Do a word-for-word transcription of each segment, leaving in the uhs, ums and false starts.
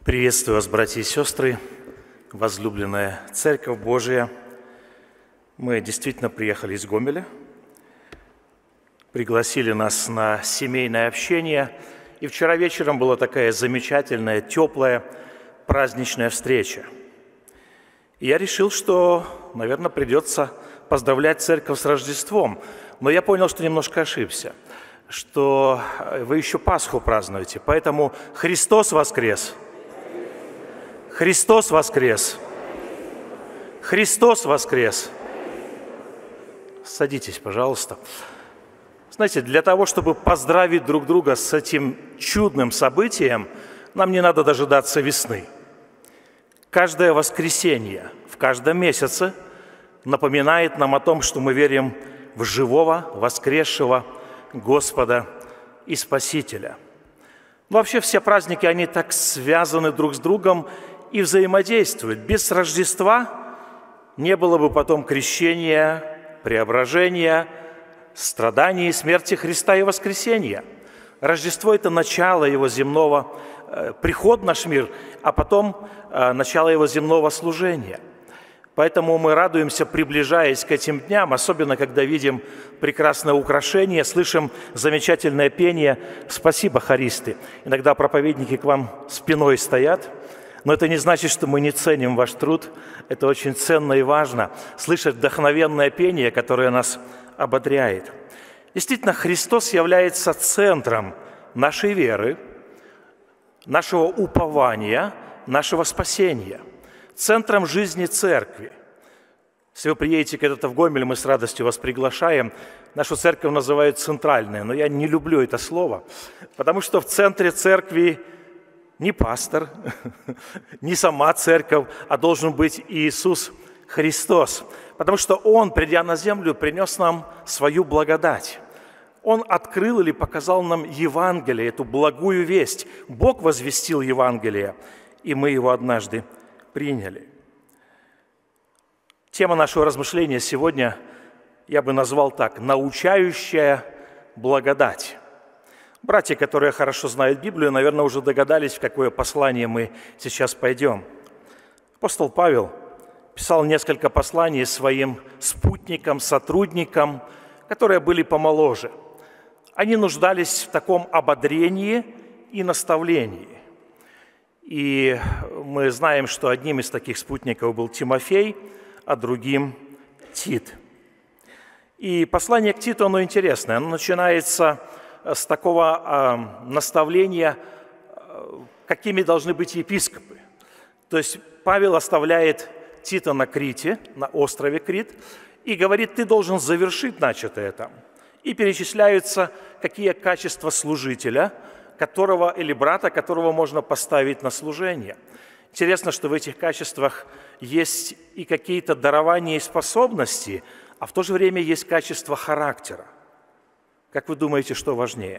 Приветствую вас, братья и сестры, возлюбленная Церковь Божия. Мы действительно приехали из Гомеля, пригласили нас на семейное общение, и вчера вечером была такая замечательная, теплая, праздничная встреча. И я решил, что, наверное, придется поздравлять Церковь с Рождеством, но я понял, что немножко ошибся, что вы еще Пасху празднуете, поэтому Христос воскрес! Христос воскрес! Христос воскрес! Садитесь, пожалуйста. Знаете, для того, чтобы поздравить друг друга с этим чудным событием, нам не надо дожидаться весны. Каждое воскресенье в каждом месяце напоминает нам о том, что мы верим в живого, воскресшего Господа и Спасителя. Но вообще все праздники, они так связаны друг с другом и взаимодействуют. Без Рождества не было бы потом крещения, преображения, страданий и смерти Христа и воскресения. Рождество – это начало Его земного, э, приход в наш мир, а потом э, начало Его земного служения. Поэтому мы радуемся, приближаясь к этим дням, особенно когда видим прекрасное украшение, слышим замечательное пение. Спасибо, хористы. Иногда проповедники к вам спиной стоят, но это не значит, что мы не ценим ваш труд. Это очень ценно и важно – слышать вдохновенное пение, которое нас ободряет. Действительно, Христос является центром нашей веры, нашего упования, нашего спасения, центром жизни Церкви. Если вы приедете когда-то в Гомель, мы с радостью вас приглашаем. Нашу церковь называют центральной, но я не люблю это слово, потому что в центре Церкви не пастор, не сама церковь, а должен быть Иисус Христос. Потому что Он, придя на землю, принес нам свою благодать. Он открыл или показал нам Евангелие, эту благую весть. Бог возвестил Евангелие, и мы его однажды приняли. Тема нашего размышления сегодня я бы назвал так: «Научающая благодать». Братья, которые хорошо знают Библию, наверное, уже догадались, в какое послание мы сейчас пойдем. Апостол Павел писал несколько посланий своим спутникам, сотрудникам, которые были помоложе. Они нуждались в таком ободрении и наставлении. И мы знаем, что одним из таких спутников был Тимофей, а другим Тит. И послание к Титу, оно интересное. Оно начинается с такого э, наставления, э, какими должны быть епископы. То есть Павел оставляет Тита на Крите, на острове Крит, и говорит: ты должен завершить начатое там. И перечисляются, какие качества служителя, которого, или брата, которого можно поставить на служение. Интересно, что в этих качествах есть и какие-то дарования и способности, а в то же время есть качество характера. Как вы думаете, что важнее?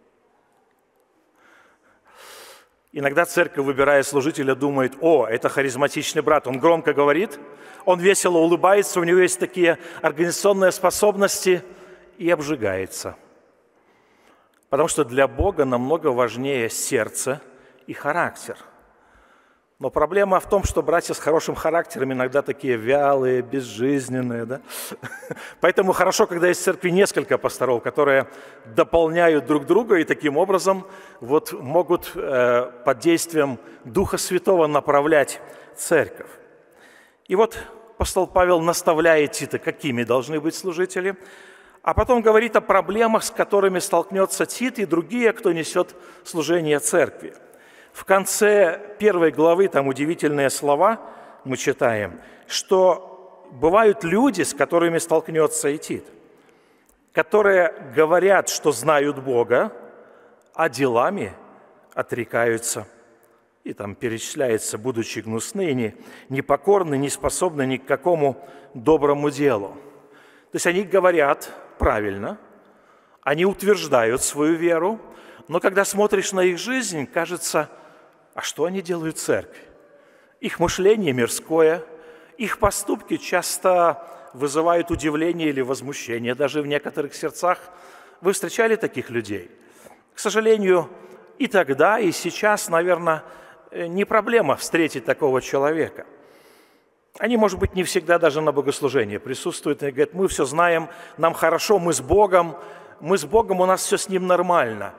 Иногда церковь, выбирая служителя, думает: о, это харизматичный брат, он громко говорит, он весело улыбается, у него есть такие организационные способности, и обжигается. Потому что для Бога намного важнее сердце и характер. Но проблема в том, что братья с хорошим характером иногда такие вялые, безжизненные. Да? Поэтому хорошо, когда есть в церкви несколько пасторов, которые дополняют друг друга и таким образом вот могут э, под действием Духа Святого направлять церковь. И вот апостол Павел наставляет Тита, какими должны быть служители, а потом говорит о проблемах, с которыми столкнется Тит и другие, кто несет служение церкви. В конце первой главы, там удивительные слова мы читаем, что бывают люди, с которыми столкнется и Тит, которые говорят, что знают Бога, а делами отрекаются. И там перечисляется: будучи гнусны, не, непокорны, не способны ни к какому доброму делу. То есть они говорят правильно, они утверждают свою веру, но когда смотришь на их жизнь, кажется: а что они делают в церкви? Их мышление мирское, их поступки часто вызывают удивление или возмущение, даже в некоторых сердцах. Вы встречали таких людей? К сожалению, и тогда, и сейчас, наверное, не проблема встретить такого человека. Они, может быть, не всегда даже на богослужении присутствуют и говорят: мы все знаем, нам хорошо, мы с Богом, мы с Богом, у нас все с Ним нормально.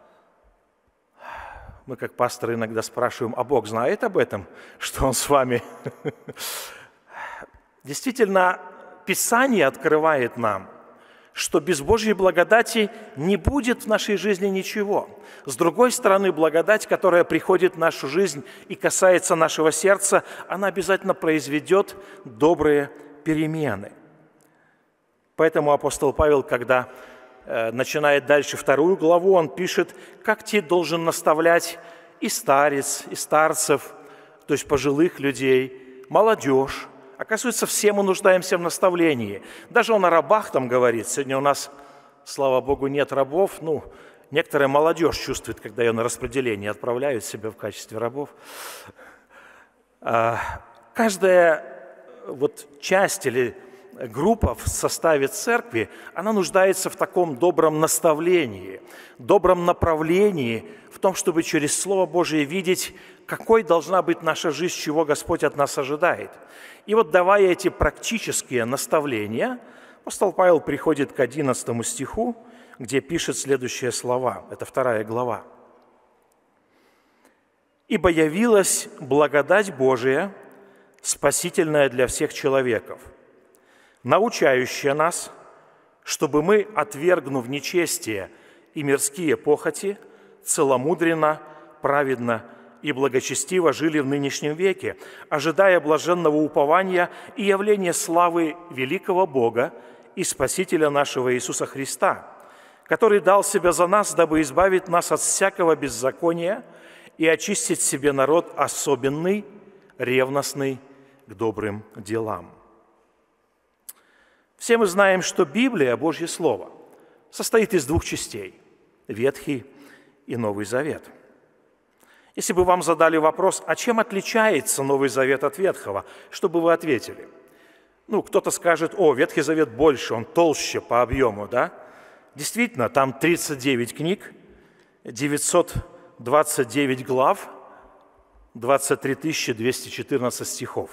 Мы, как пасторы, иногда спрашиваем: а Бог знает об этом, что Он с вами? Действительно, Писание открывает нам, что без Божьей благодати не будет в нашей жизни ничего. С другой стороны, благодать, которая приходит в нашу жизнь и касается нашего сердца, она обязательно произведет добрые перемены. Поэтому апостол Павел, когда э, начинает дальше вторую главу, он пишет, как те должен наставлять и старец, и старцев, то есть пожилых людей, молодежь. Оказывается, все мы нуждаемся в наставлении. Даже он о рабах там говорит. Сегодня у нас, слава Богу, нет рабов. Ну, некоторая молодежь чувствует, когда ее на распределение отправляют себя в качестве рабов. Каждая вот часть или группа в составе церкви, она нуждается в таком добром наставлении, добром направлении, в том, чтобы через Слово Божие видеть, какой должна быть наша жизнь, чего Господь от нас ожидает. И вот, давая эти практические наставления, апостол Павел приходит к одиннадцатому стиху, где пишет следующие слова. Это вторая глава. «Ибо явилась благодать Божия, спасительная для всех человеков, научающая нас, чтобы мы, отвергнув нечестие и мирские похоти, целомудренно, праведно и благочестиво жили в нынешнем веке, ожидая блаженного упования и явления славы великого Бога и Спасителя нашего Иисуса Христа, который дал себя за нас, дабы избавить нас от всякого беззакония и очистить себе народ особенный, ревностный к добрым делам». Все мы знаем, что Библия, Божье Слово, состоит из двух частей – Ветхий и Новый Завет. Если бы вам задали вопрос, а чем отличается Новый Завет от Ветхого, что бы вы ответили? Ну, кто-то скажет: о, Ветхий Завет больше, он толще по объему, да? Действительно, там тридцать девять книг, девятьсот двадцать девять глав, двадцать три тысячи двести четырнадцать стихов.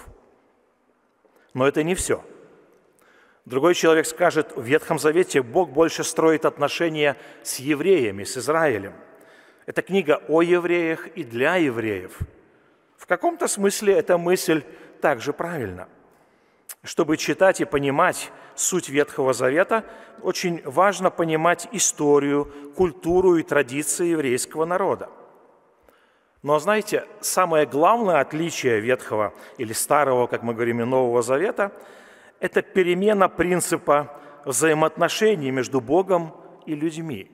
Но это не все. Другой человек скажет: в Ветхом Завете Бог больше строит отношения с евреями, с Израилем. Это книга о евреях и для евреев. В каком-то смысле эта мысль также правильна. Чтобы читать и понимать суть Ветхого Завета, очень важно понимать историю, культуру и традиции еврейского народа. Но, знаете, самое главное отличие Ветхого или Старого, как мы говорим, и Нового Завета – это перемена принципа взаимоотношений между Богом и людьми.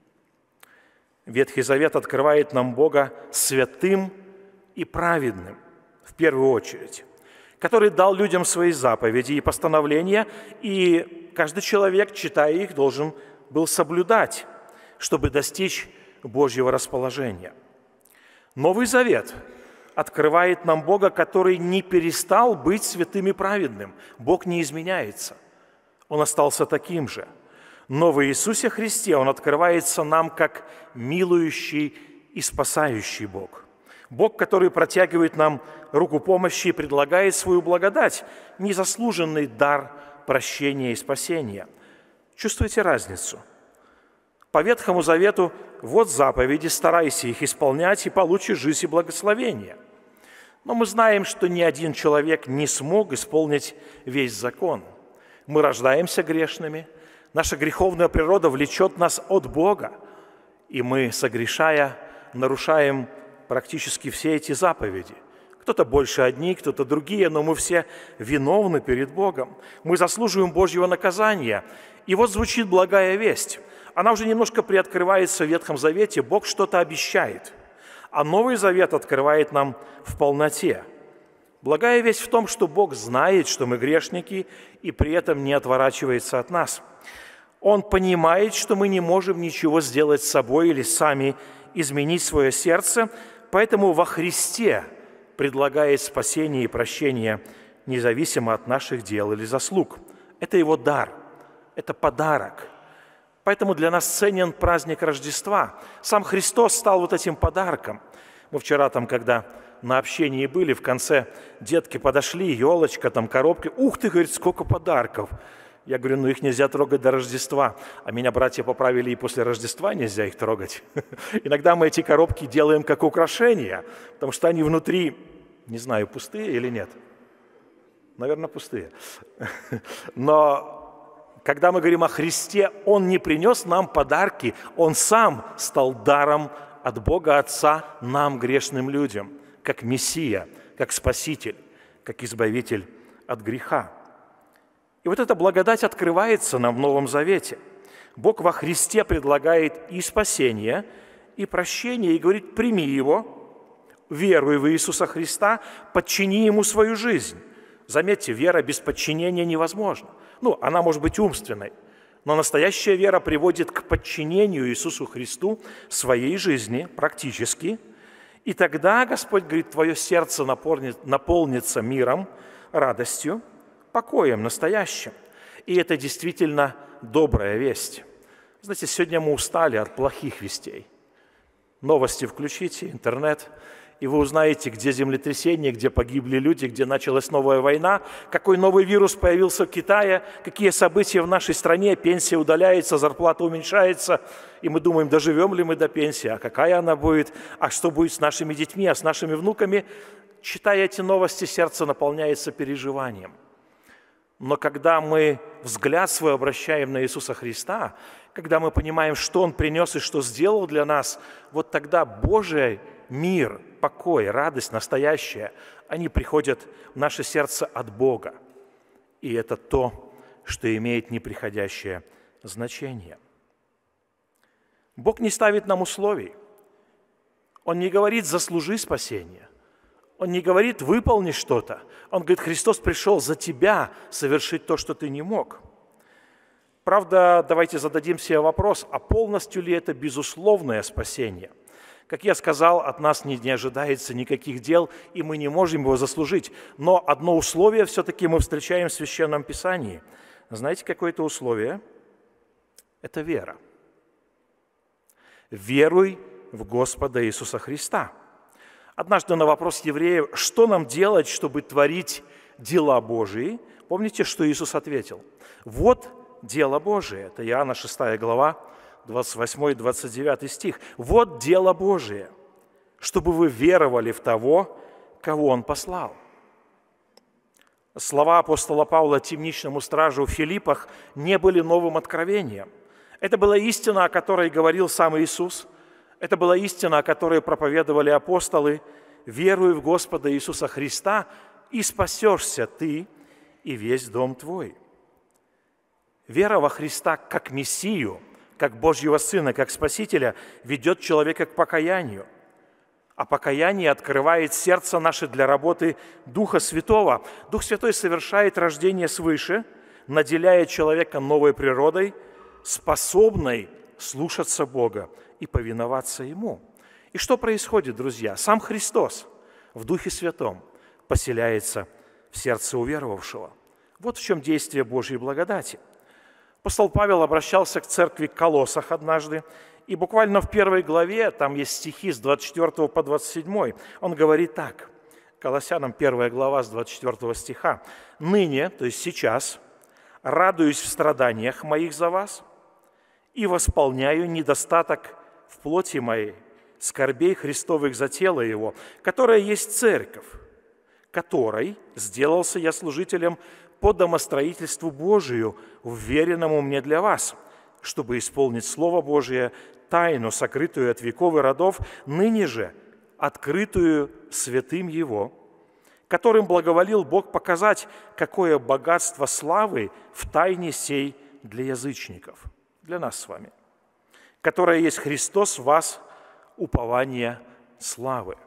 Ветхий Завет открывает нам Бога святым и праведным, в первую очередь, который дал людям свои заповеди и постановления, и каждый человек, читая их, должен был соблюдать, чтобы достичь Божьего расположения. Новый Завет открывает нам Бога, который не перестал быть святым и праведным. Бог не изменяется. Он остался таким же. Но в Иисусе Христе Он открывается нам как милующий и спасающий Бог. Бог, который протягивает нам руку помощи и предлагает свою благодать, незаслуженный дар прощения и спасения. Чувствуете разницу? По Ветхому Завету вот заповеди, старайся их исполнять, и получишь жизнь и благословение. Но мы знаем, что ни один человек не смог исполнить весь закон. Мы рождаемся грешными, наша греховная природа влечет нас от Бога, и мы, согрешая, нарушаем практически все эти заповеди. Кто-то больше одни, кто-то другие, но мы все виновны перед Богом. Мы заслуживаем Божьего наказания. И вот звучит благая весть. Она уже немножко приоткрывается в Ветхом Завете. Бог что-то обещает. А Новый Завет открывает нам в полноте. Благая весть в том, что Бог знает, что мы грешники, и при этом не отворачивается от нас. Он понимает, что мы не можем ничего сделать с собой или сами изменить свое сердце, поэтому во Христе предлагает спасение и прощение независимо от наших дел или заслуг. Это Его дар, это подарок. Поэтому для нас ценен праздник Рождества. Сам Христос стал вот этим подарком. Мы вчера там, когда на общении были, в конце детки подошли, елочка, там коробки. Ух ты, говорит, сколько подарков. Я говорю, ну их нельзя трогать до Рождества. А меня братья поправили, и после Рождества нельзя их трогать. Иногда мы эти коробки делаем как украшения, потому что они внутри, не знаю, пустые или нет. Наверное, пустые. Но когда мы говорим о Христе, Он не принес нам подарки, Он сам стал даром от Бога Отца нам, грешным людям, как Мессия, как Спаситель, как Избавитель от греха. И вот эта благодать открывается нам в Новом Завете. Бог во Христе предлагает и спасение, и прощение, и говорит, прими его, веруй в Иисуса Христа, подчини Ему свою жизнь. Заметьте, вера без подчинения невозможна. Ну, она может быть умственной, но настоящая вера приводит к подчинению Иисусу Христу своей жизни практически. И тогда Господь говорит, твое сердце наполнится миром, радостью, покоем настоящим. И это действительно добрая весть. Знаете, сегодня мы устали от плохих вестей. Новости включите, интернет, и вы узнаете, где землетрясение, где погибли люди, где началась новая война, какой новый вирус появился в Китае, какие события в нашей стране, пенсия удаляется, зарплата уменьшается, и мы думаем, доживем ли мы до пенсии, а какая она будет, а что будет с нашими детьми, а с нашими внуками. Читая эти новости, сердце наполняется переживанием. Но когда мы взгляд свой обращаем на Иисуса Христа, когда мы понимаем, что Он принес и что сделал для нас, вот тогда Божий мир, покой, радость настоящая, они приходят в наше сердце от Бога. И это то, что имеет неприходящее значение. Бог не ставит нам условий. Он не говорит «заслужи спасение». Он не говорит «выполни что-то». Он говорит, Христос пришел за тебя совершить то, что ты не мог. Правда, давайте зададим себе вопрос, а полностью ли это безусловное спасение? Как я сказал, от нас не, не ожидается никаких дел, и мы не можем его заслужить. Но одно условие все-таки мы встречаем в Священном Писании. Знаете, какое это условие? Это вера. Веруй в Господа Иисуса Христа. Однажды на вопрос евреев, что нам делать, чтобы творить дела Божии, помните, что Иисус ответил? Вот дело Божие. Это Иоанна шестая глава, двадцать восьмой и двадцать девятый стих. Вот дело Божие, чтобы вы веровали в того, кого Он послал. Слова апостола Павла темничному стражу в Филиппах не были новым откровением. Это была истина, о которой говорил сам Иисус. Это была истина, о которой проповедовали апостолы. «Веруй в Господа Иисуса Христа, и спасешься ты и весь дом твой». Вера во Христа как Мессию, как Божьего Сына, как Спасителя ведет человека к покаянию. А покаяние открывает сердце наше для работы Духа Святого. Дух Святой совершает рождение свыше, наделяя человека новой природой, способной слушаться Бога и повиноваться Ему. И что происходит, друзья? Сам Христос в Духе Святом поселяется в сердце уверовавшего. Вот в чем действие Божьей благодати. Апостол Павел обращался к церкви в Колоссах однажды, и буквально в первой главе, там есть стихи с двадцать четвёртого по двадцать седьмой, он говорит так, Колоссянам первая глава с двадцать четвёртого стиха. «Ныне, то есть сейчас, радуюсь в страданиях моих за вас и восполняю недостаток в плоти моей, скорбей Христовых за тело Его, которое есть церковь, которой сделался я служителем по домостроительству Божию, уверенному мне для вас, чтобы исполнить Слово Божие, тайну, сокрытую от веков и родов, ныне же открытую святым Его, которым благоволил Бог показать, какое богатство славы в тайне сей для язычников, для нас с вами, которое есть Христос в вас, упование славы».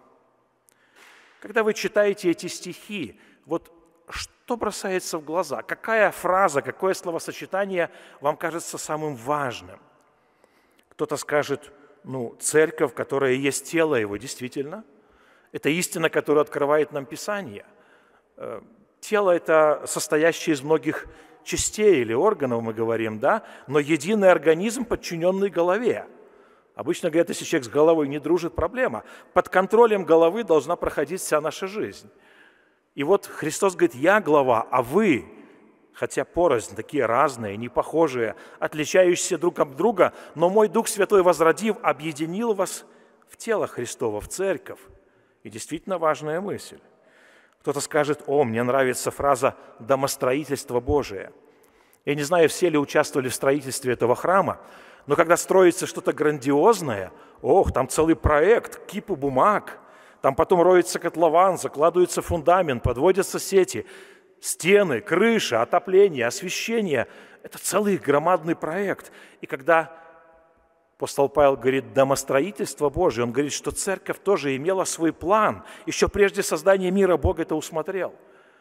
Когда вы читаете эти стихи, вот что бросается в глаза? Какая фраза, какое словосочетание вам кажется самым важным? Кто-то скажет, ну, церковь, которая есть тело Его, действительно. Это истина, которую открывает нам Писание. Тело – это состоящее из многих частей или органов, мы говорим, да, но единый организм, подчиненный голове. Обычно говорят, если человек с головой не дружит, проблема. Под контролем головы должна проходить вся наша жизнь. И вот Христос говорит, я глава, а вы, хотя порознь, такие разные, непохожие, отличающиеся друг от друга, но мой Дух Святой, возродив, объединил вас в тело Христово, в церковь. И действительно важная мысль. Кто-то скажет, о, мне нравится фраза «домостроительство Божие». Я не знаю, все ли участвовали в строительстве этого храма, но когда строится что-то грандиозное, ох, там целый проект, кипы бумаг, там потом роется котлован, закладывается фундамент, подводятся сети, стены, крыша, отопление, освещение. Это целый громадный проект. И когда апостол Павел говорит «домостроительство Божие», он говорит, что церковь тоже имела свой план. Еще прежде создания мира Бог это усмотрел.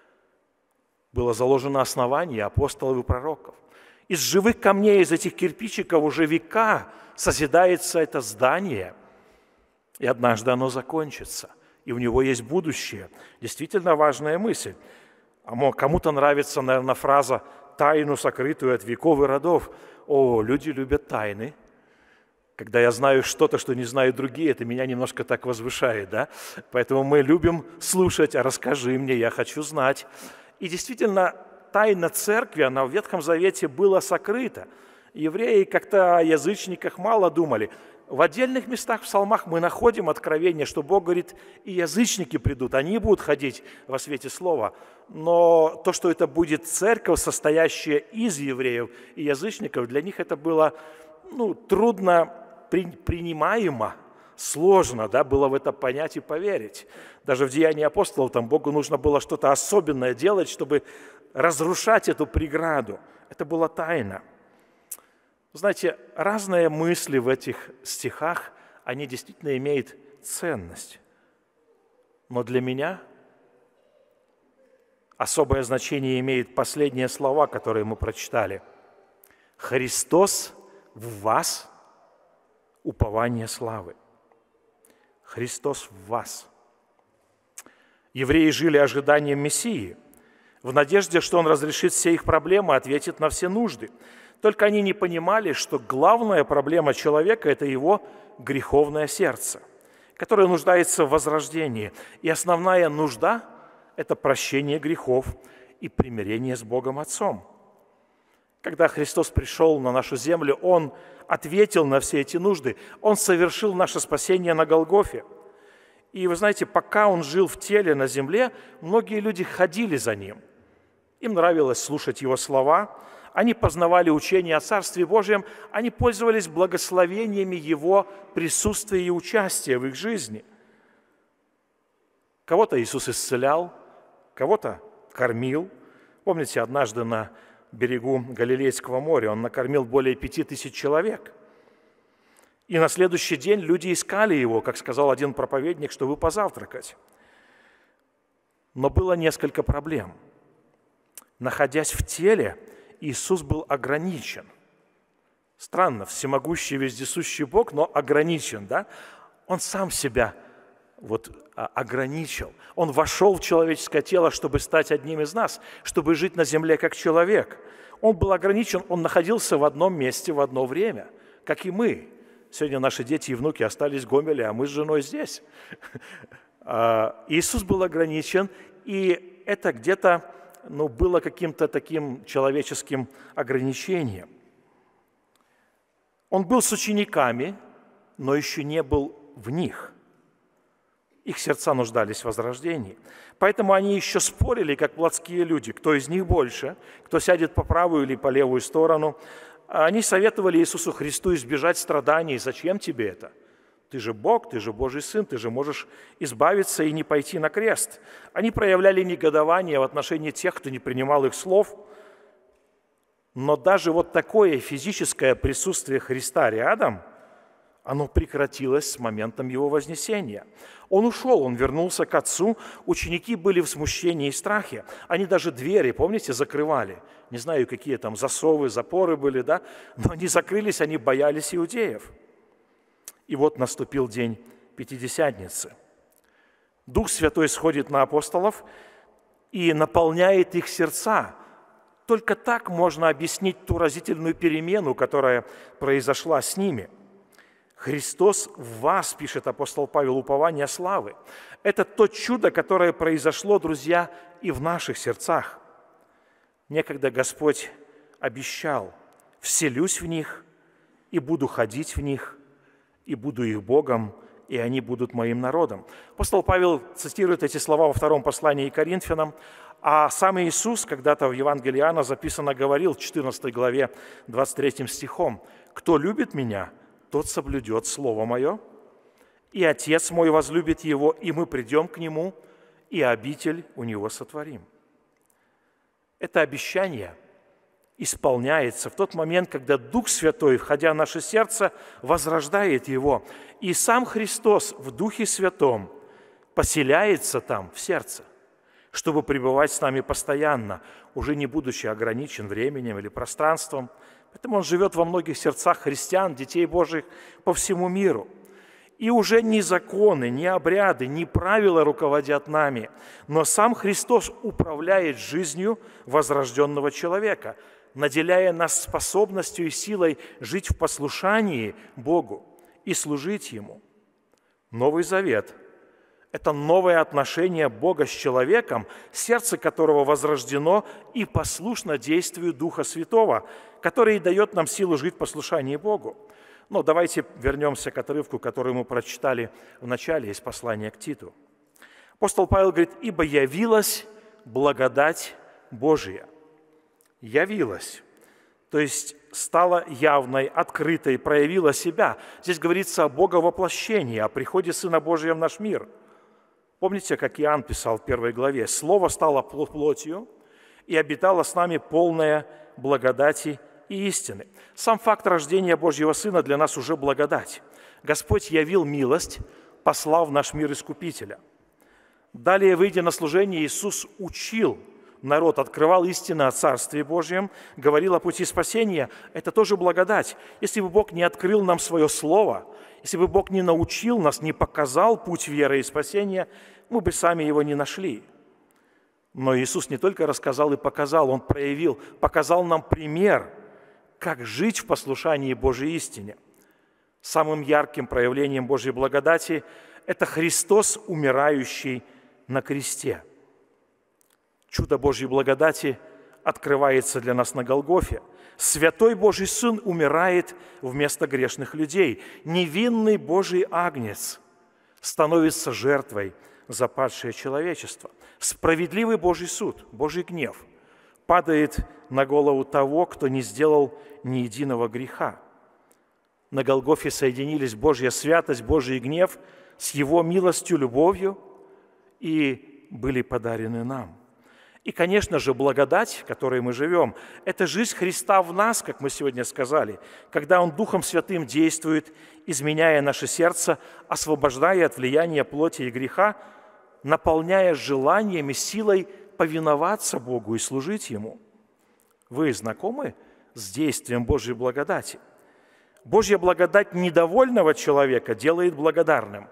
Было заложено основание апостолов и пророков. Из живых камней, из этих кирпичиков уже века созидается это здание. И однажды оно закончится. И у него есть будущее. Действительно важная мысль. А кому-то нравится, наверное, фраза «тайну, сокрытую от веков и родов». О, люди любят тайны. Когда я знаю что-то, что не знают другие, это меня немножко так возвышает, да? Поэтому мы любим слушать, а расскажи мне, я хочу знать. И действительно, тайна церкви, она в Ветхом Завете была сокрыта. Евреи как-то о язычниках мало думали. В отдельных местах в псалмах мы находим откровение, что Бог говорит, и язычники придут, они будут ходить во свете слова. Но то, что это будет церковь, состоящая из евреев и язычников, для них это было ну, трудно принимаемо, сложно да, было в это понять и поверить. Даже в Деянии апостолов там Богу нужно было что-то особенное делать, чтобы разрушать эту преграду. Это была тайна. Знаете, разные мысли в этих стихах, они действительно имеют ценность. Но для меня особое значение имеют последние слова, которые мы прочитали. «Христос в вас – упование славы». Христос в вас. Евреи жили ожиданием Мессии, в надежде, что Он разрешит все их проблемы, ответит на все нужды. Только они не понимали, что главная проблема человека – это его греховное сердце, которое нуждается в возрождении. И основная нужда – это прощение грехов и примирение с Богом Отцом. Когда Христос пришел на нашу землю, Он ответил на все эти нужды. Он совершил наше спасение на Голгофе. И вы знаете, пока Он жил в теле на земле, многие люди ходили за Ним. Им нравилось слушать Его слова, они познавали учение о Царстве Божьем, они пользовались благословениями Его присутствия и участия в их жизни. Кого-то Иисус исцелял, кого-то кормил. Помните, однажды на берегу Галилейского моря Он накормил более пяти тысяч человек. И на следующий день люди искали Его, как сказал один проповедник, чтобы позавтракать. Но было несколько проблем. Находясь в теле, Иисус был ограничен. Странно, всемогущий, вездесущий Бог, но ограничен, да? Он сам себя вот ограничил. Он вошел в человеческое тело, чтобы стать одним из нас, чтобы жить на земле как человек. Он был ограничен, он находился в одном месте в одно время, как и мы. Сегодня наши дети и внуки остались в Гомеле, а мы с женой здесь. Иисус был ограничен, и это где-то ну, было каким-то таким человеческим ограничением. Он был с учениками, но еще не был в них. Их сердца нуждались в возрождении. Поэтому они еще спорили, как плотские люди, кто из них больше, кто сядет по правую или по левую сторону. Они советовали Иисусу Христу избежать страданий. Зачем тебе это? Ты же Бог, ты же Божий Сын, ты же можешь избавиться и не пойти на крест. Они проявляли негодование в отношении тех, кто не принимал их слов. Но даже вот такое физическое присутствие Христа рядом, оно прекратилось с моментом Его вознесения. Он ушел, Он вернулся к Отцу, ученики были в смущении и страхе. Они даже двери, помните, закрывали. Не знаю, какие там засовы, запоры были, да? Но они закрылись, они боялись иудеев. И вот наступил день Пятидесятницы. Дух Святой сходит на апостолов и наполняет их сердца. Только так можно объяснить ту разительную перемену, которая произошла с ними. Христос в вас, пишет апостол Павел, упование славы. Это то чудо, которое произошло, друзья, и в наших сердцах. Некогда Господь обещал: «Вселюсь в них, и буду ходить в них, и буду их Богом, и они будут моим народом». Апостол Павел цитирует эти слова во втором послании к Коринфянам, а сам Иисус когда-то в Евангелии Иоанна записано говорил в четырнадцатой главе двадцать третьим стихом: «Кто любит Меня, тот соблюдет Слово Мое, и Отец Мой возлюбит Его, и мы придем к Нему, и обитель у Него сотворим». Это обещание исполняется в тот момент, когда Дух Святой, входя в наше сердце, возрождает его. И сам Христос в Духе Святом поселяется там, в сердце, чтобы пребывать с нами постоянно, уже не будучи ограничен временем или пространством. Поэтому Он живет во многих сердцах христиан, детей Божьих по всему миру. И уже ни законы, ни обряды, ни правила руководят нами, но сам Христос управляет жизнью возрожденного человека, наделяя нас способностью и силой жить в послушании Богу и служить Ему. Новый Завет – это новое отношение Бога с человеком, сердце которого возрождено и послушно действию Духа Святого, который дает нам силу жить в послушании Богу. Но давайте вернемся к отрывку, который мы прочитали в начале из послания к Титу. Апостол Павел говорит: «Ибо явилась благодать Божия». Явилась, то есть стала явной, открытой, проявила себя. Здесь говорится о Боговоплощении, о приходе Сына Божия в наш мир. Помните, как Иоанн писал в первой главе: «Слово стало плотью и обитало с нами полное благодати и истины». Сам факт рождения Божьего Сына для нас уже благодать. Господь явил милость, послав в наш мир Искупителя. Далее, выйдя на служение, Иисус учил народ, открывал истины о Царстве Божьем, говорил о пути спасения. Это тоже благодать. Если бы Бог не открыл нам свое Слово, если бы Бог не научил нас, не показал путь веры и спасения, мы бы сами его не нашли. Но Иисус не только рассказал и показал, Он проявил, показал нам пример, как жить в послушании Божьей истине. Самым ярким проявлением Божьей благодати – это Христос, умирающий на кресте. Чудо Божьей благодати открывается для нас на Голгофе. Святой Божий Сын умирает вместо грешных людей. Невинный Божий Агнец становится жертвой за падшее человечество. Справедливый Божий суд, Божий гнев падает на голову того, кто не сделал ни единого греха. На Голгофе соединились Божья святость, Божий гнев с Его милостью, любовью и были подарены нам. И, конечно же, благодать, в которой мы живем, это жизнь Христа в нас, как мы сегодня сказали, когда Он Духом Святым действует, изменяя наше сердце, освобождая от влияния плоти и греха, наполняя желанием и силой повиноваться Богу и служить Ему. Вы знакомы с действием Божьей благодати? Божья благодать недовольного человека делает благодарным.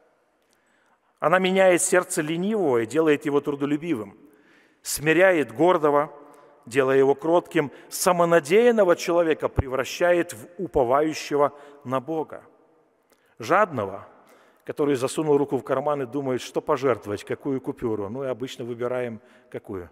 Она меняет сердце ленивого и делает его трудолюбивым, смиряет гордого, делая его кротким, самонадеянного человека превращает в уповающего на Бога. Жадного, который засунул руку в карман и думает, что пожертвовать, какую купюру. Ну и обычно выбираем какую.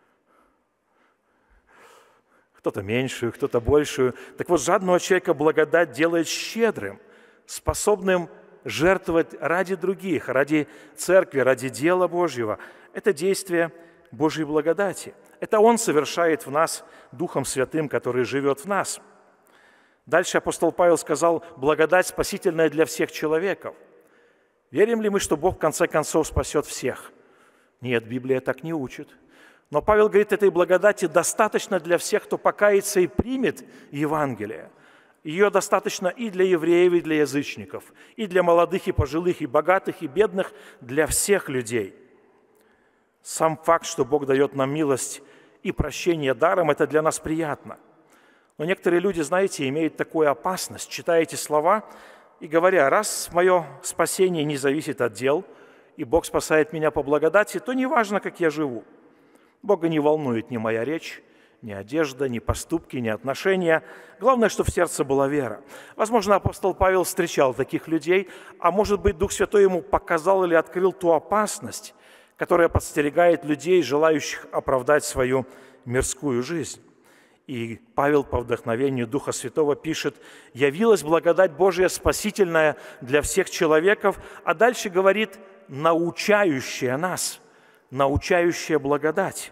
Кто-то меньшую, кто-то большую. Так вот, жадного человека благодать делает щедрым, способным жертвовать ради других, ради церкви, ради дела Божьего. Это действие Божьей благодати. Это Он совершает в нас Духом Святым, который живет в нас. Дальше апостол Павел сказал: благодать спасительная для всех человеков. Верим ли мы, что Бог в конце концов спасет всех? Нет, Библия так не учит. Но Павел говорит, этой благодати достаточно для всех, кто покается и примет Евангелие. Ее достаточно и для евреев, и для язычников, и для молодых, и пожилых, и богатых, и бедных, для всех людей. Сам факт, что Бог дает нам милость и прощение даром, это для нас приятно. Но некоторые люди, знаете, имеют такую опасность, читая эти слова и говоря: раз мое спасение не зависит от дел, и Бог спасает меня по благодати, то не важно, как я живу. Бога не волнует ни моя речь, ни одежда, ни поступки, ни отношения. Главное, чтобы в сердце была вера. Возможно, апостол Павел встречал таких людей, а может быть, Дух Святой ему показал или открыл ту опасность, которая подстерегает людей, желающих оправдать свою мирскую жизнь. И Павел по вдохновению Духа Святого пишет: «Явилась благодать Божия спасительная для всех человеков», а дальше говорит: «научающая нас», научающая благодать.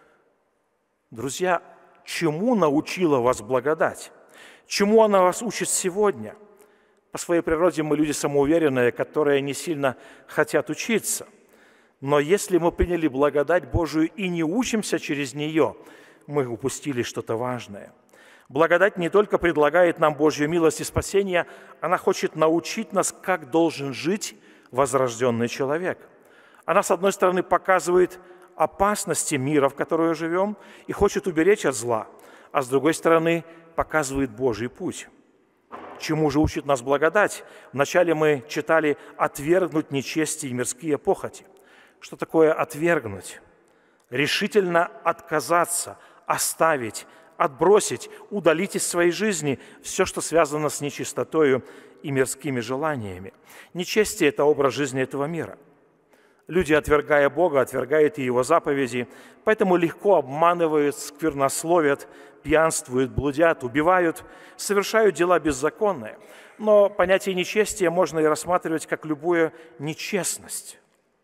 Друзья, чему научила вас благодать? Чему она вас учит сегодня? По своей природе мы люди самоуверенные, которые не сильно хотят учиться. Но если мы приняли благодать Божию и не учимся через нее, мы упустили что-то важное. Благодать не только предлагает нам Божью милость и спасение, она хочет научить нас, как должен жить возрожденный человек. Она, с одной стороны, показывает опасности мира, в котором мы живем, и хочет уберечь от зла, а с другой стороны, показывает Божий путь. Чему же учит нас благодать? Вначале мы читали «отвергнуть нечестие и мирские похоти». Что такое отвергнуть? Решительно отказаться, оставить, отбросить, удалить из своей жизни все, что связано с нечистотою и мирскими желаниями. Нечестие – это образ жизни этого мира. Люди, отвергая Бога, отвергают и Его заповеди, поэтому легко обманывают, сквернословят, пьянствуют, блудят, убивают, совершают дела беззаконные. Но понятие нечестия можно и рассматривать как любую нечестность.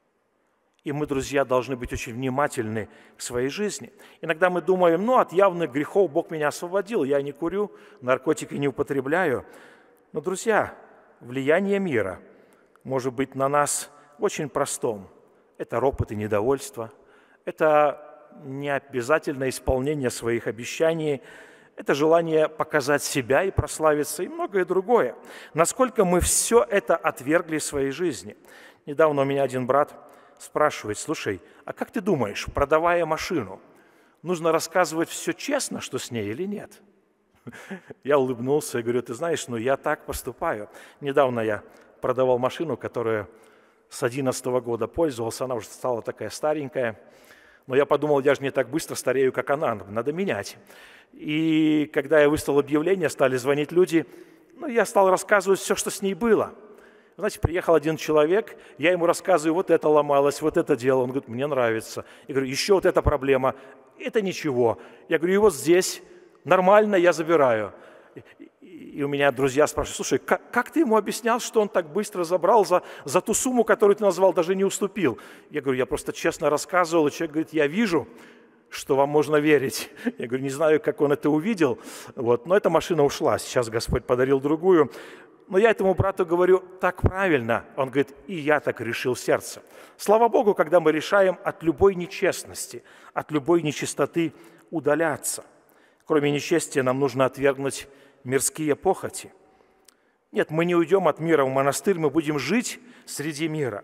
И мы, друзья, должны быть очень внимательны к своей жизни. Иногда мы думаем: ну, от явных грехов Бог меня освободил, я не курю, наркотики не употребляю. Но, друзья, влияние мира может быть на нас очень простом. Это ропот и недовольство, это необязательное исполнение своих обещаний, это желание показать себя и прославиться, и многое другое. Насколько мы все это отвергли в своей жизни. Недавно у меня один брат спрашивает: слушай, а как ты думаешь, продавая машину, нужно рассказывать все честно, что с ней, или нет? Я улыбнулся и говорю: ты знаешь, ну я так поступаю. Недавно я продавал машину, которая с две тысячи одиннадцатого года пользовался, она уже стала такая старенькая. Но я подумал, я же не так быстро старею, как она, надо менять. И когда я выставил объявление, стали звонить люди, ну, я стал рассказывать все, что с ней было. Знаете, приехал один человек, я ему рассказываю: вот это ломалось, вот это дело. Он говорит: мне нравится. Я говорю: еще вот эта проблема, это ничего. Я говорю: и вот здесь нормально, я забираю. И у меня друзья спрашивают: слушай, как, как ты ему объяснял, что он так быстро забрал за, за ту сумму, которую ты назвал, даже не уступил? Я говорю: я просто честно рассказывал, и человек говорит: я вижу, что вам можно верить. Я говорю: не знаю, как он это увидел, вот, но эта машина ушла, сейчас Господь подарил другую. Но я этому брату говорю: так правильно. Он говорит: и я так решил в сердце. Слава Богу, когда мы решаем от любой нечестности, от любой нечистоты удаляться. Кроме нечестия нам нужно отвергнуть мирские похоти. Нет, мы не уйдем от мира в монастырь, мы будем жить среди мира,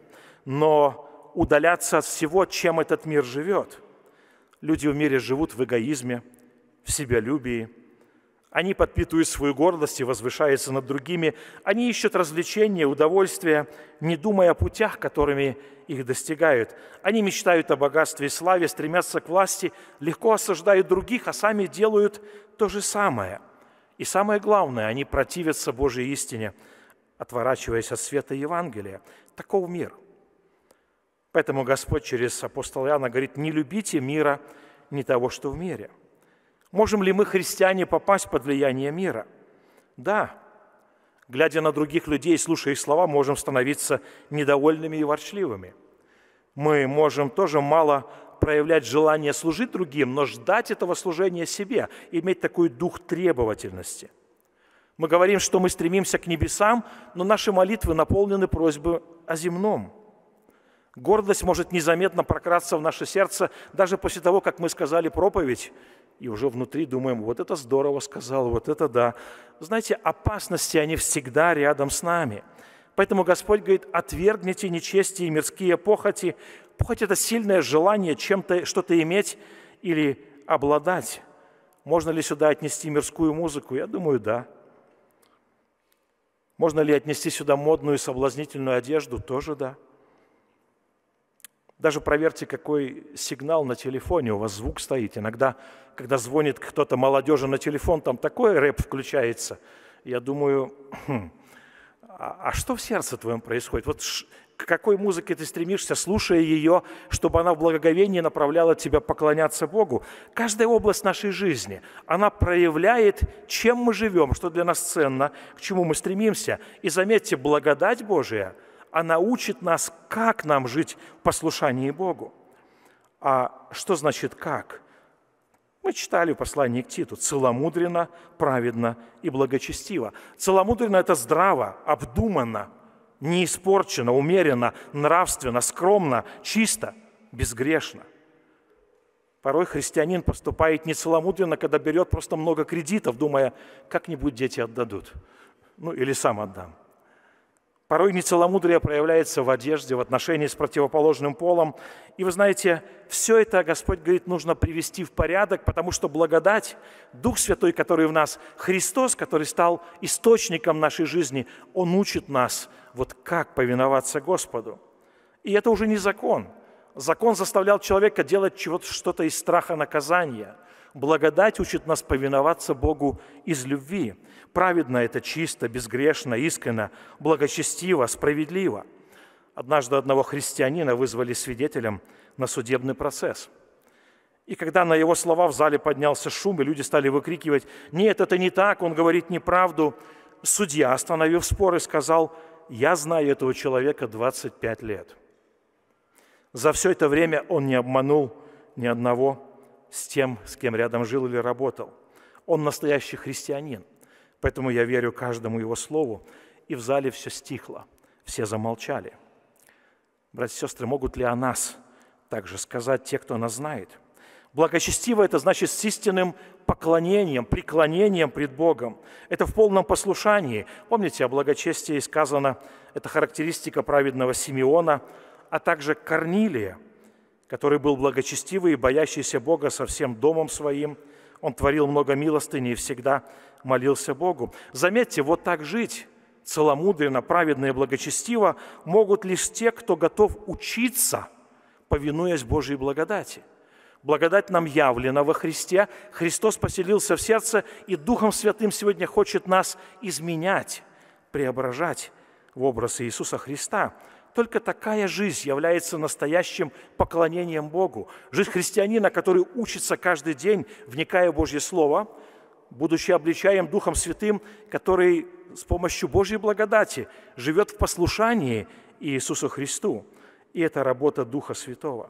но удаляться от всего, чем этот мир живет. Люди в мире живут в эгоизме, в себялюбии. Они подпитывают свою гордость и возвышаются над другими. Они ищут развлечения, удовольствия, не думая о путях, которыми их достигают. Они мечтают о богатстве и славе, стремятся к власти, легко осуждают других, а сами делают то же самое. И самое главное, они противятся Божьей истине, отворачиваясь от света Евангелия. Таков мир. Поэтому Господь через апостола Иоанна говорит: не любите мира, не того, что в мире. Можем ли мы, христиане, попасть под влияние мира? Да. Глядя на других людей, слушая их слова, можем становиться недовольными и ворчливыми. Мы можем тоже мало проявлять желание служить другим, но ждать этого служения себе, иметь такой дух требовательности. Мы говорим, что мы стремимся к небесам, но наши молитвы наполнены просьбой о земном. Гордость может незаметно прокрасться в наше сердце даже после того, как мы сказали проповедь, и уже внутри думаем: вот это здорово сказал, вот это да. Знаете, опасности, они всегда рядом с нами. Поэтому Господь говорит: отвергните нечестие и мирские похоти. Похоть – это сильное желание чем-то, что-то иметь или обладать. Можно ли сюда отнести мирскую музыку? Я думаю, да. Можно ли отнести сюда модную и соблазнительную одежду? Тоже да. Даже проверьте, какой сигнал на телефоне, у вас звук стоит. Иногда, когда звонит кто-то молодежи на телефон, там такой рэп включается. Я думаю, хм, а, а что в сердце твоем происходит? Вот к какой музыке ты стремишься, слушая ее, чтобы она в благоговении направляла тебя поклоняться Богу? Каждая область нашей жизни, она проявляет, чем мы живем, что для нас ценно, к чему мы стремимся. И заметьте, благодать Божия, она учит нас, как нам жить в послушании Богу. А что значит «как»? Мы читали в послании к Титу: «Целомудренно, праведно и благочестиво». Целомудренно – это здраво, обдуманно, не испорчено, умеренно, нравственно, скромно, чисто, безгрешно. Порой христианин поступает нецеломудренно, когда берет просто много кредитов, думая, как-нибудь дети отдадут. Ну, или сам отдам. Порой нецеломудрие проявляется в одежде, в отношении с противоположным полом. И вы знаете, все это, Господь говорит, нужно привести в порядок, потому что благодать, Дух Святой, который в нас, Христос, который стал источником нашей жизни, Он учит нас, вот как повиноваться Господу. И это уже не закон. Закон заставлял человека делать чего-то, что-то из страха наказания. Благодать учит нас повиноваться Богу из любви. Праведно – это чисто, безгрешно, искренно, благочестиво, справедливо. Однажды одного христианина вызвали свидетелем на судебный процесс. И когда на его слова в зале поднялся шум, и люди стали выкрикивать: «Нет, это не так, он говорит неправду», судья, остановив спор, и сказал: «Я знаю этого человека двадцать пять лет. За все это время он не обманул ни одного с тем, с кем рядом жил или работал. Он настоящий христианин, поэтому я верю каждому его слову». И в зале все стихло, все замолчали. Братья и сестры, могут ли о нас также сказать те, кто нас знает? Благочестиво – это значит с истинным поклонением, преклонением пред Богом. Это в полном послушании. Помните, о благочестии сказано, это характеристика праведного Симеона, а также Корнилия, который был благочестивый и боящийся Бога со всем домом своим. Он творил много милостыни и всегда молился Богу. Заметьте, вот так жить целомудренно, праведно и благочестиво могут лишь те, кто готов учиться, повинуясь Божьей благодати. Благодать нам явлена во Христе. Христос поселился в сердце, и Духом Святым сегодня хочет нас изменять, преображать в образ Иисуса Христа. Только такая жизнь является настоящим поклонением Богу. Жизнь христианина, который учится каждый день, вникая в Божье Слово, будучи обличаем Духом Святым, который с помощью Божьей благодати живет в послушании Иисусу Христу. И это работа Духа Святого.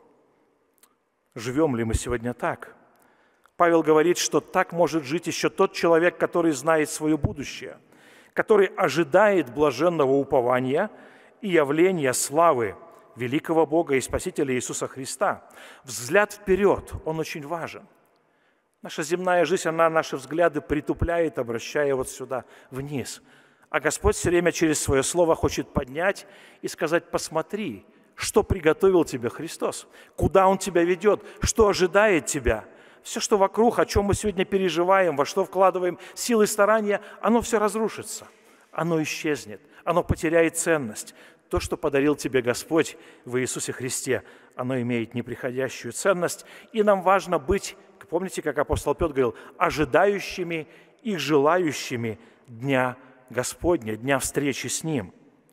Живем ли мы сегодня так? Павел говорит, что так может жить еще тот человек, который знает свое будущее, который ожидает блаженного упования и явления славы великого Бога и Спасителя Иисуса Христа. Взгляд вперед, он очень важен. Наша земная жизнь, она наши взгляды притупляет, обращая вот сюда, вниз. А Господь все время через свое слово хочет поднять и сказать: посмотри, что приготовил тебе Христос, куда Он тебя ведет, что ожидает тебя. Все, что вокруг, о чем мы сегодня переживаем, во что вкладываем силы и старания, оно все разрушится, оно исчезнет, оно потеряет ценность. То, что подарил тебе Господь в Иисусе Христе, оно имеет неприходящую ценность, и нам важно быть, помните, как апостол Петр говорил, ожидающими и желающими Дня Господня, Дня встречи с Ним.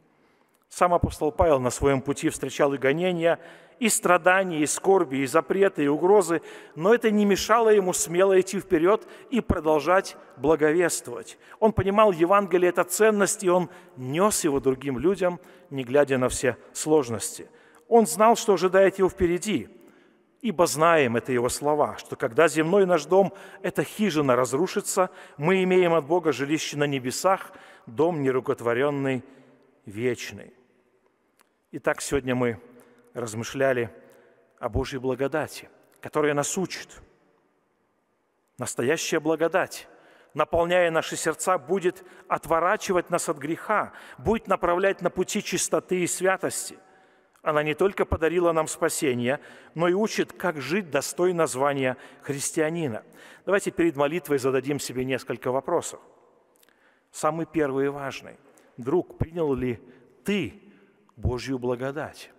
Сам апостол Павел на своем пути встречал и гонения, и страдания, и скорби, и запреты, и угрозы, но это не мешало ему смело идти вперед и продолжать благовествовать. Он понимал, Евангелие – это ценность, и он нес его другим людям, не глядя на все сложности. Он знал, что ожидает его впереди, ибо знаем, это его слова, что когда земной наш дом, эта хижина разрушится, мы имеем от Бога жилище на небесах, дом нерукотворенный, вечный. Итак, сегодня мы размышляли о Божьей благодати, которая нас учит. Настоящая благодать, наполняя наши сердца, будет отворачивать нас от греха, будет направлять на пути чистоты и святости. Она не только подарила нам спасение, но и учит, как жить достойно звания христианина. Давайте перед молитвой зададим себе несколько вопросов. Самый первый и важный. Друг, принял ли ты Божью благодать?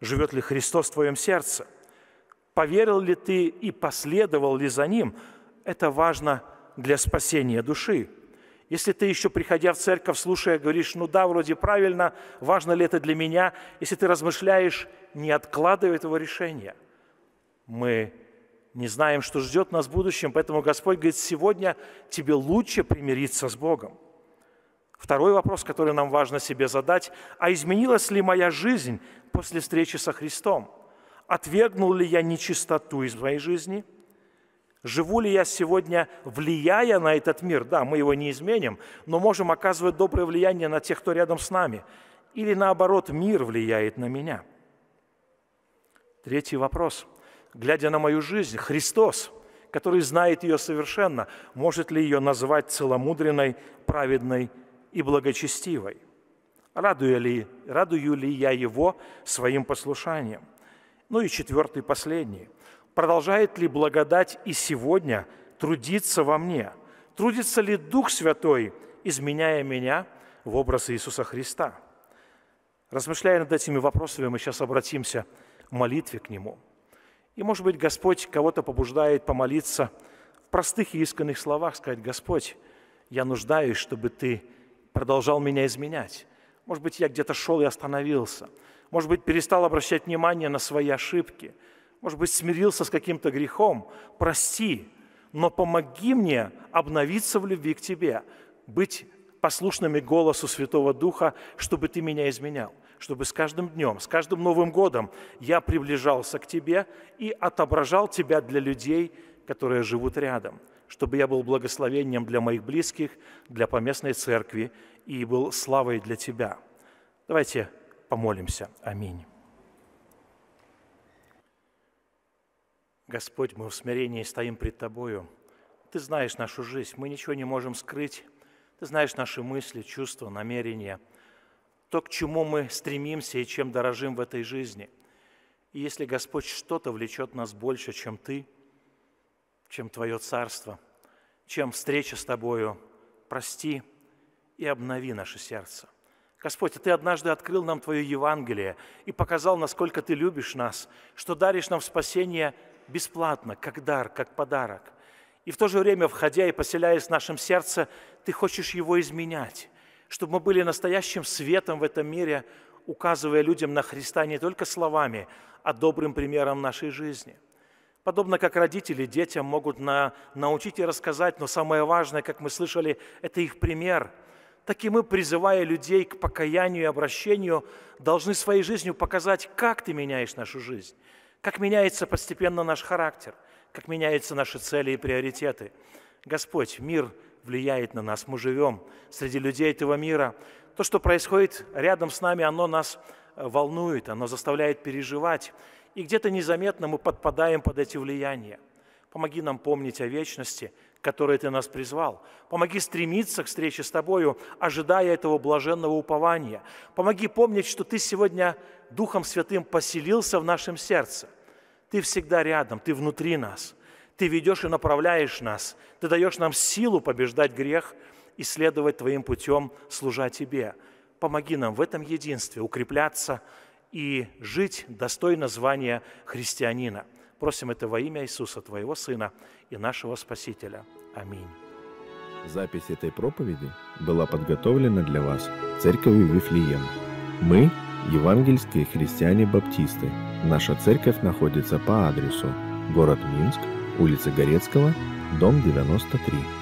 Живет ли Христос в твоем сердце? Поверил ли ты и последовал ли за Ним? Это важно для спасения души. Если ты еще, приходя в церковь, слушая, говоришь, ну да, вроде правильно, важно ли это для меня, если ты размышляешь, не откладывай этого решения. Мы не знаем, что ждет нас в будущем, поэтому Господь говорит, сегодня тебе лучше примириться с Богом. Второй вопрос, который нам важно себе задать, а изменилась ли моя жизнь после встречи со Христом? Отвергнул ли я нечистоту из моей жизни? Живу ли я сегодня, влияя на этот мир? Да, мы его не изменим, но можем оказывать доброе влияние на тех, кто рядом с нами. Или наоборот, мир влияет на меня. Третий вопрос. Глядя на мою жизнь, Христос, который знает ее совершенно, может ли ее назвать целомудренной, праведной и благочестивой? Радую ли, радую ли я Его своим послушанием? Ну и четвертый, последний. Продолжает ли благодать и сегодня трудиться во мне? Трудится ли Дух Святой, изменяя меня в образ Иисуса Христа? Размышляя над этими вопросами, мы сейчас обратимся в молитве к Нему. И, может быть, Господь кого-то побуждает помолиться в простых и искренних словах, сказать: «Господь, я нуждаюсь, чтобы Ты продолжал меня изменять. Может быть, я где-то шел и остановился. Может быть, перестал обращать внимание на свои ошибки. Может быть, смирился с каким-то грехом. Прости, но помоги мне обновиться в любви к Тебе, быть послушными голосу Святого Духа, чтобы Ты меня изменял, чтобы с каждым днем, с каждым Новым годом я приближался к Тебе и отображал Тебя для людей, которые живут рядом, чтобы я был благословением для моих близких, для поместной церкви и был славой для Тебя». Давайте помолимся. Аминь. Господь, мы в смирении стоим пред Тобою. Ты знаешь нашу жизнь, мы ничего не можем скрыть. Ты знаешь наши мысли, чувства, намерения, то, к чему мы стремимся и чем дорожим в этой жизни. И если, Господь, что-то влечет нас больше, чем Ты, чем Твое Царство, чем встреча с Тобою, прости и обнови наше сердце. Господь, Ты однажды открыл нам Твое Евангелие и показал, насколько Ты любишь нас, что даришь нам спасение бесплатно, как дар, как подарок. И в то же время, входя и поселяясь в нашем сердце, Ты хочешь его изменять, чтобы мы были настоящим светом в этом мире, указывая людям на Христа не только словами, а добрым примером нашей жизни. Подобно как родители детям могут на, научить и рассказать, но самое важное, как мы слышали, это их пример. Так и мы, призывая людей к покаянию и обращению, должны своей жизнью показать, как Ты меняешь нашу жизнь, как меняется постепенно наш характер, как меняются наши цели и приоритеты. Господь, мир влияет на нас, мы живем среди людей этого мира. То, что происходит рядом с нами, оно нас волнует, оно заставляет переживать. И где-то незаметно мы подпадаем под эти влияния. Помоги нам помнить о вечности, к которой Ты нас призвал. Помоги стремиться к встрече с Тобою, ожидая этого блаженного упования. Помоги помнить, что Ты сегодня Духом Святым поселился в нашем сердце. Ты всегда рядом, Ты внутри нас. Ты ведешь и направляешь нас. Ты даешь нам силу побеждать грех и следовать Твоим путем, служа Тебе. Помоги нам в этом единстве укрепляться и жить достойно звания христианина. Просим это во имя Иисуса, Твоего Сына и нашего Спасителя. Аминь. Запись этой проповеди была подготовлена для вас Церковью Вифлеем. Мы – евангельские христиане-баптисты. Наша церковь находится по адресу: город Минск, улица Горецкого, дом девяносто три.